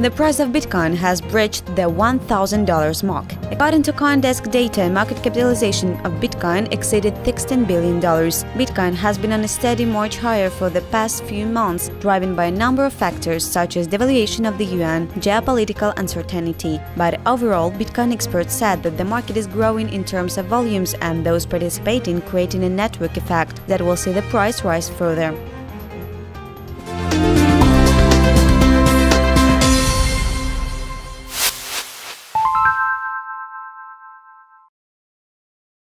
The price of Bitcoin has breached the $1,000 mark. According to CoinDesk data, market capitalization of Bitcoin exceeded $16 billion. Bitcoin has been on a steady march higher for the past few months, driven by a number of factors such as devaluation of the yuan, geopolitical uncertainty. But overall, Bitcoin experts said that the market is growing in terms of volumes and those participating creating a network effect that will see the price rise further.